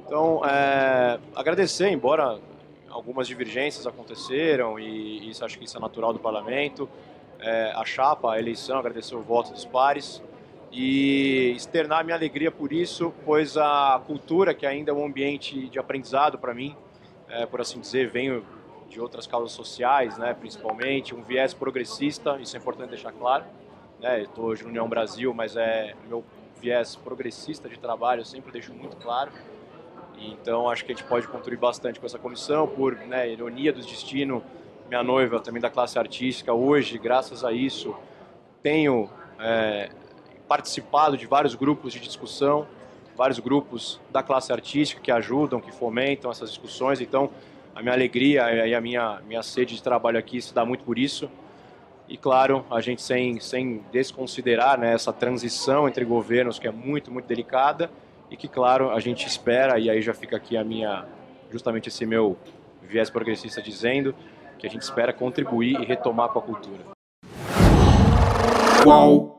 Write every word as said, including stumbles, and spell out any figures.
Então, é, agradecer, embora algumas divergências aconteceram, e isso acho que isso é natural do parlamento, é, a chapa, a eleição, agradecer o voto dos pares e externar minha alegria por isso, pois a cultura, que ainda é um ambiente de aprendizado para mim, é, por assim dizer, venho de outras causas sociais, né, principalmente, um viés progressista, isso é importante deixar claro. Né, estou hoje no União Brasil, mas é meu viés progressista de trabalho, eu sempre deixo muito claro. Então acho que a gente pode contribuir bastante com essa comissão, por, né, ironia do destino, minha noiva também da classe artística, hoje, graças a isso, tenho é, participado de vários grupos de discussão, vários grupos da classe artística que ajudam, que fomentam essas discussões. Então a minha alegria e a minha, minha sede de trabalho aqui se dá muito por isso. E claro, a gente sem, sem desconsiderar, né, essa transição entre governos que é muito, muito delicada, e que, claro, a gente espera, e aí já fica aqui a minha, justamente esse meu viés progressista dizendo, que a gente espera contribuir e retomar com a cultura. Qual?